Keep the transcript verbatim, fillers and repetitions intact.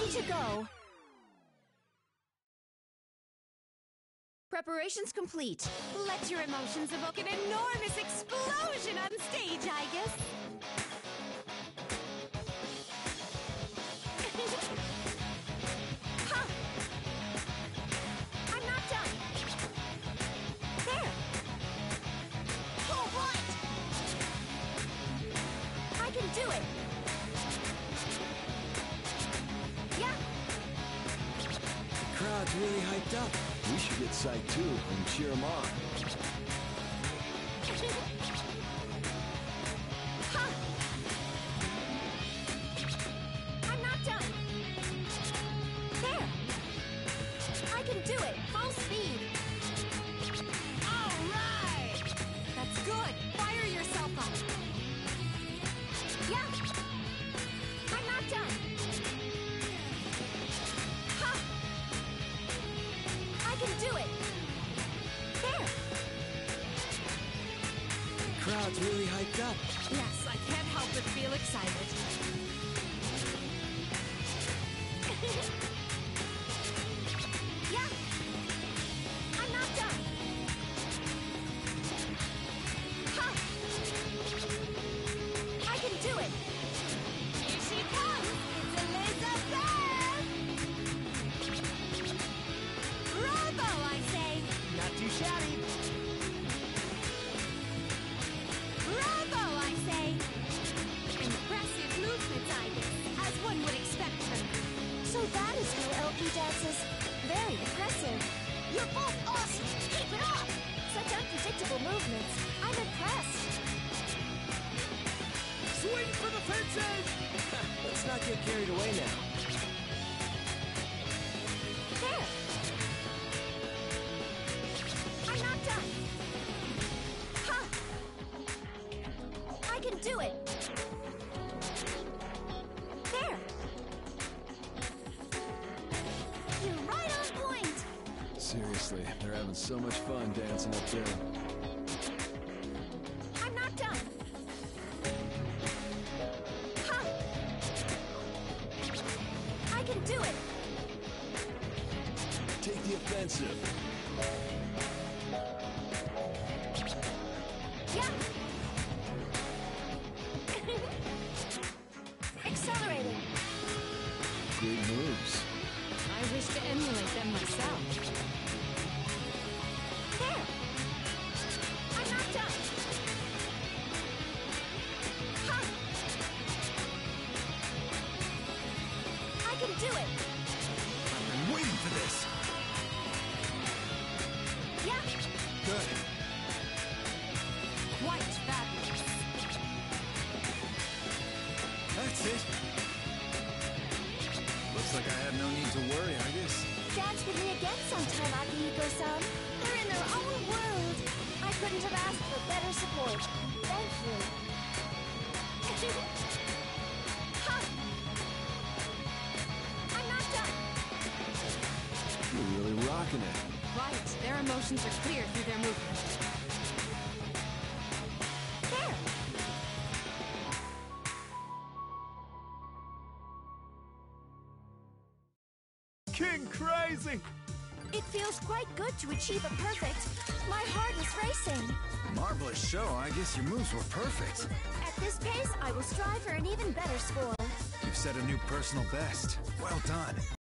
to go. Preparations complete. Let your emotions evoke an enormous explosion on stage, I guess. Huh. I'm not done. There. Oh, what? I can do it. Yeah. The crowd's really hyped up. We should get psyched too and cheer them on. Huh. I'm not done. There. I can do it. Full speed. All right. That's good. Fire yourself up. Yeah. I'm not done. Ha! I can do it. There. The crowd's really hyped up. Yes, I can't help but feel excited. Yeah. I'm not done. Ha! I can do it. Here she comes. It's Elizabeth. Bravo, I say. Not too shabby. Bravo, I say. Impressive movements, I guess, as one would expect from you. So that is how L P dances. Very impressive. You're both awesome. Keep it up. Such unpredictable movements. I'm impressed. Swing for the fences! Let's not get carried away now. There. I'm not done. Ha! I can do it. There. You're right on point. Seriously, they're having so much fun dancing up there. I'm not done. Ha! I can do it. Take the offensive. Yeah. Accelerating. Great moves. I wish to emulate them myself. There. I'm not done. Ha! I can do it. I've been waiting for this. Yeah. Good. Quite fabulous. That's it. Looks like I have no need to worry, I guess. Dance with me again sometime, Akihiko-san. They're in their own world. I couldn't have asked for better support. Thank you. Ha! I'm not done. You're really rocking it. Right. Their emotions are clear through their movement. There. King Crazy! It feels quite good to achieve a perfect. My heart is racing. Marvelous show. I guess your moves were perfect. At this pace, I will strive for an even better score. You've set a new personal best. Well done.